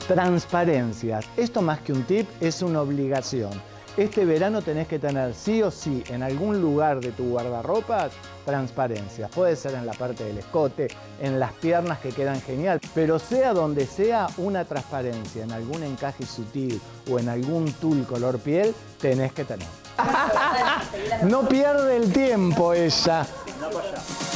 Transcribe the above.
Transparencias. Esto más que un tip es una obligación. Este verano tenés que tener sí o sí en algún lugar de tu guardarropas transparencias. Puede ser en la parte del escote, en las piernas que quedan genial, pero sea donde sea una transparencia, en algún encaje sutil o en algún tul color piel, tenés que tener. No pierde el tiempo ella.